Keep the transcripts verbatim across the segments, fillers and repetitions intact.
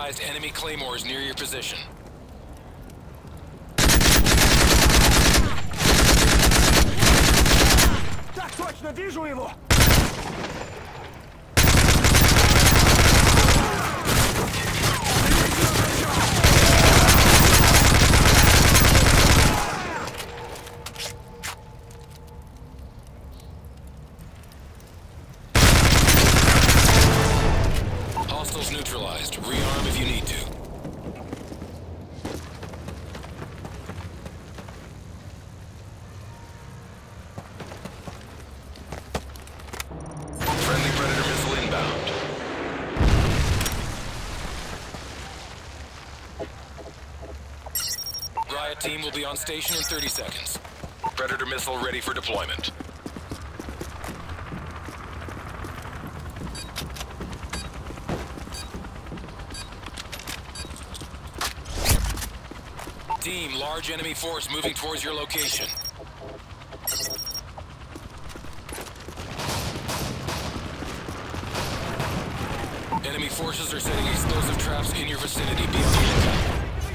advised, enemy claymores near your position. Так точно, вижу его! Hostiles neutralized. Rearm if you need to. Friendly Predator missile inbound. Riot team will be on station in thirty seconds. Predator missile ready for deployment. Team, large enemy force moving towards your location. Enemy forces are setting explosive traps in your vicinity. Be on the lookout.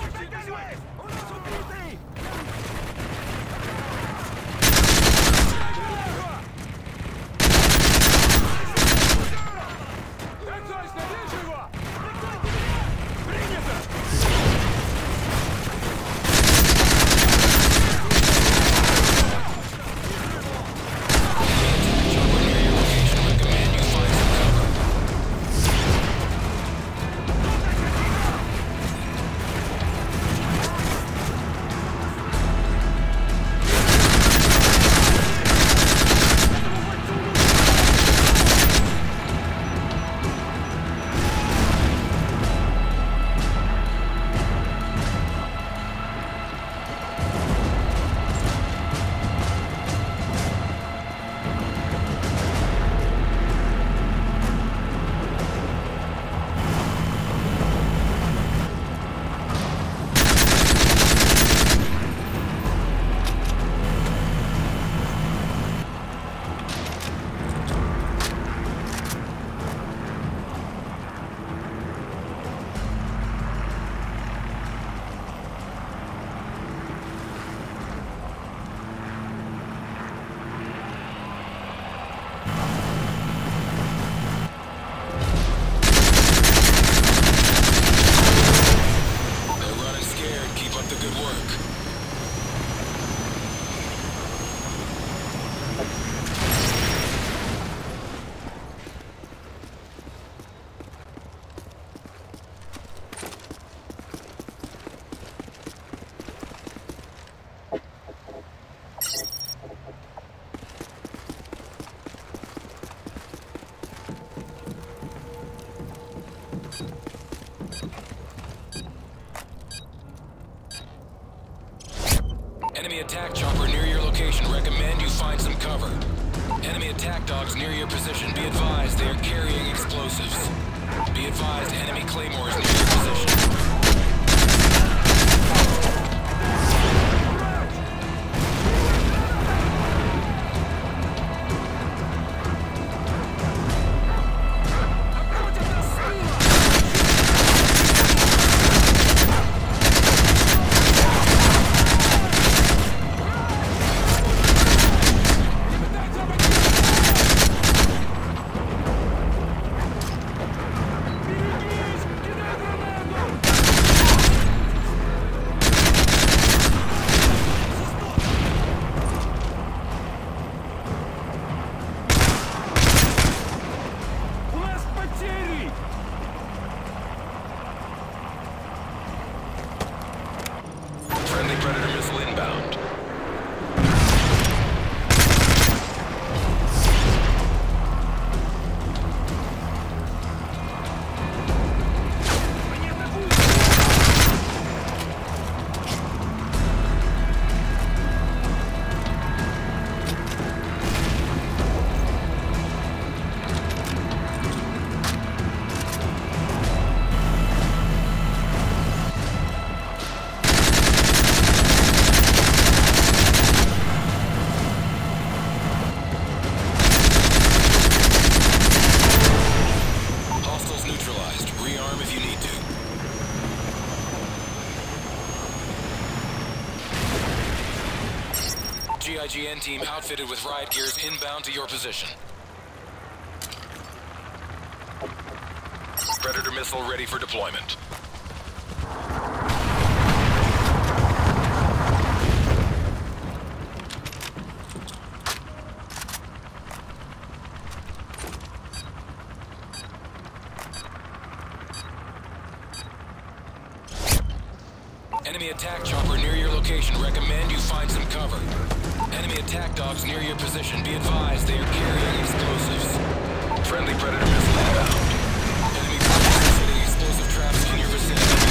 Enemy attack chopper near your location. Recommend you find some cover. Enemy attack dogs near your position. Be advised, they are carrying explosives. Be advised, enemy claymores near your position. Берегись! Кидай I G N team outfitted with riot gears inbound to your position. Predator missile ready for deployment. Enemy attack chopper near your location. Recommend you find some cover. Enemy attack dogs near your position. Be advised, they are carrying explosives. Friendly Predator missile inbound. Enemy forces setting explosive traps in your vicinity.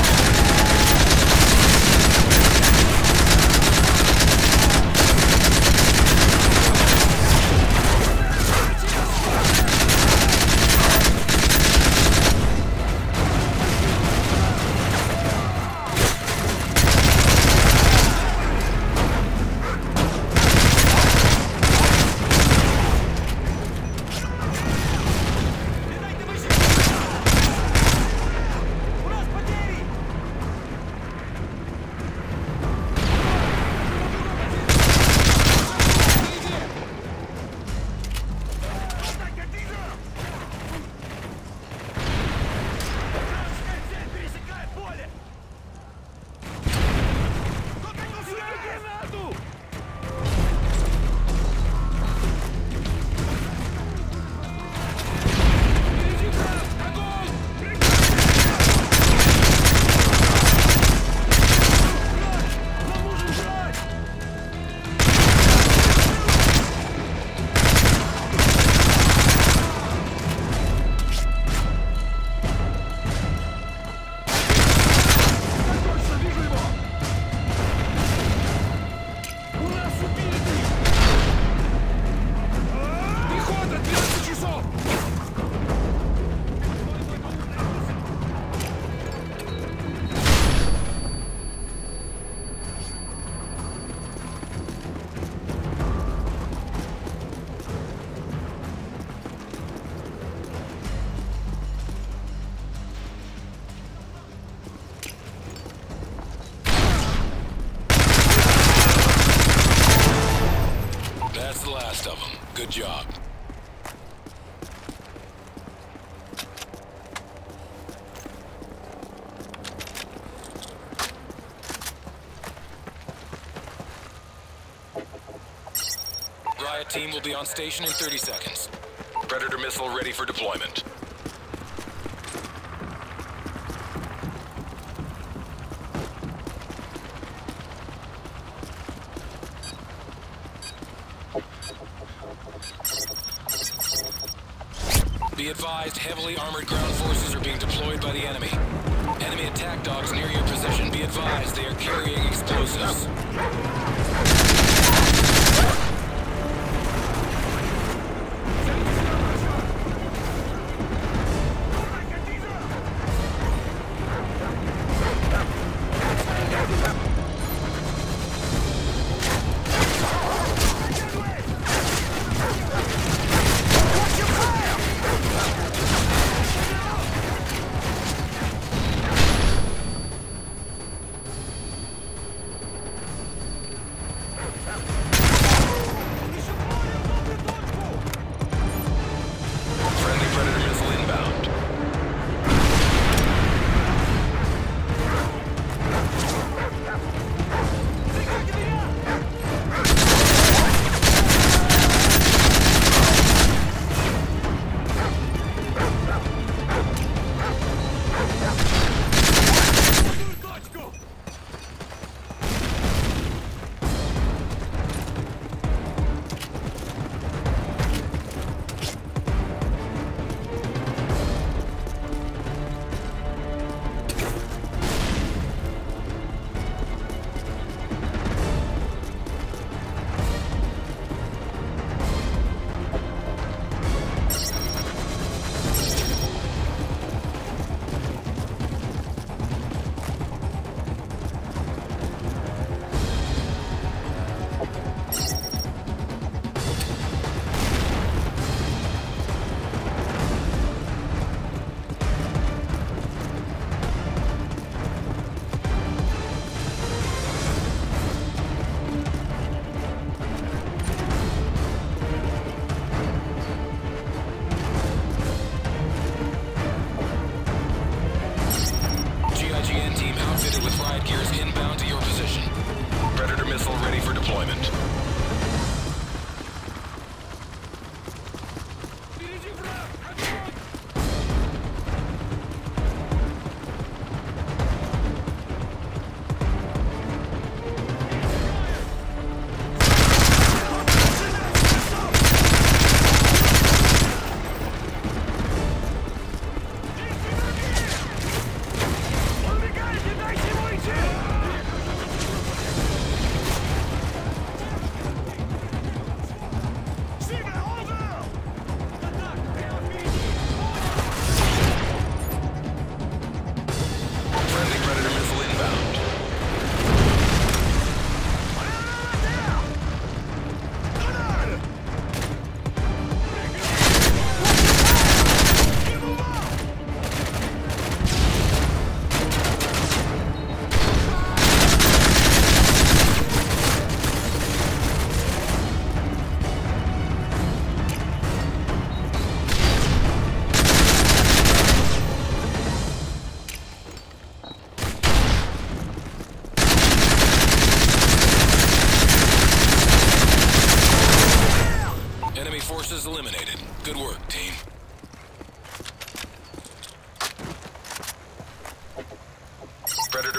Of them. Good job. Riot team will be on station in thirty seconds. Predator missile ready for deployment. Be advised, heavily armored ground forces are being deployed by the enemy. Enemy attack dogs near your position. Be advised, they are carrying explosives.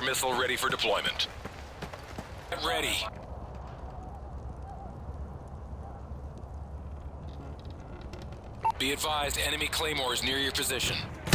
missile ready for deployment. Get ready. Be advised, enemy claymores near your position.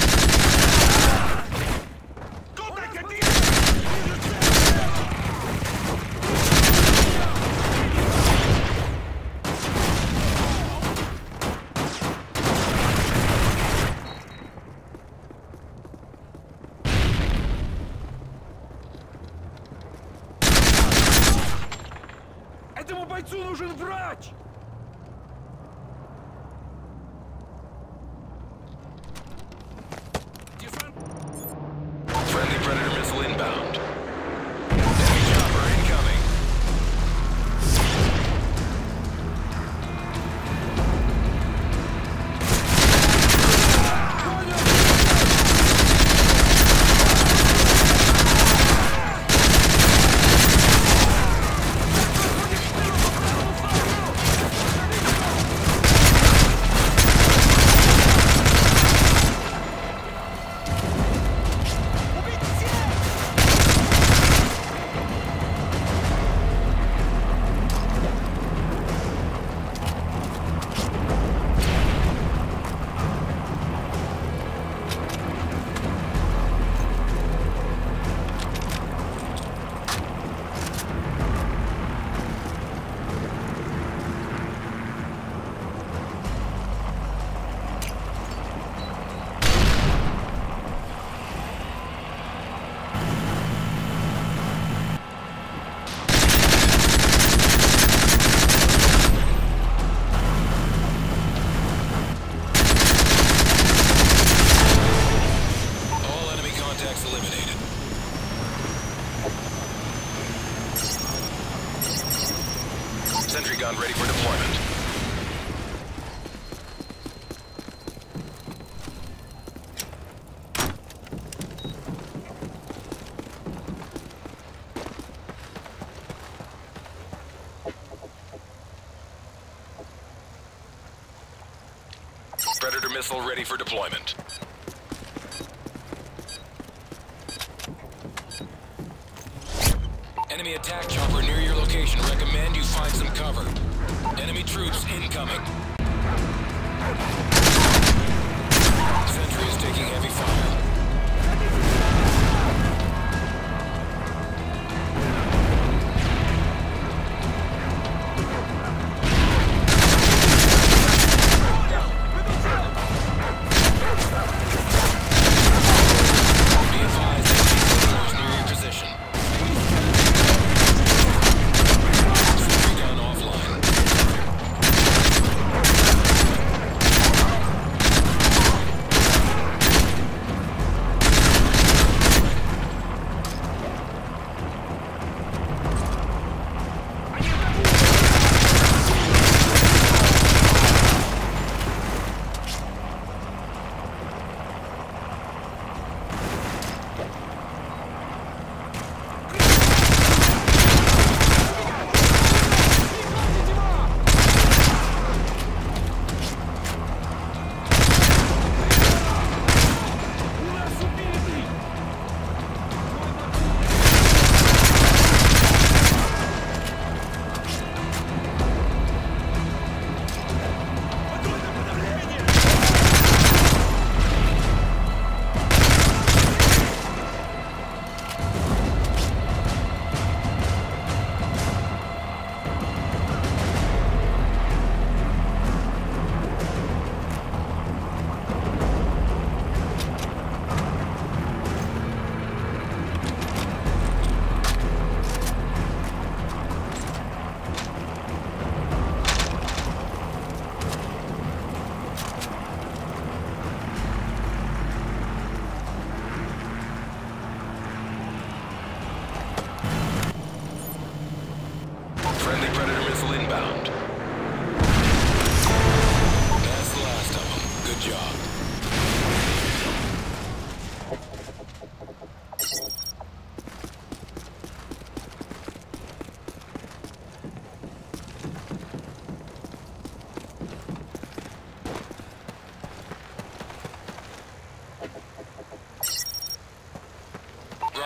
Этому бойцу нужен врач! Friendly Predator missile inbound. Enemy chopper incoming. Eliminated. Sentry gun ready for deployment. Predator missile ready for deployment. Enemy attack chopper near your location. Recommend you find some cover. Enemy troops incoming. Sentry is taking heavy fire.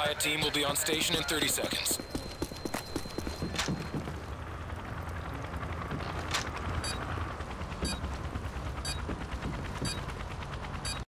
Riot team will be on station in thirty seconds.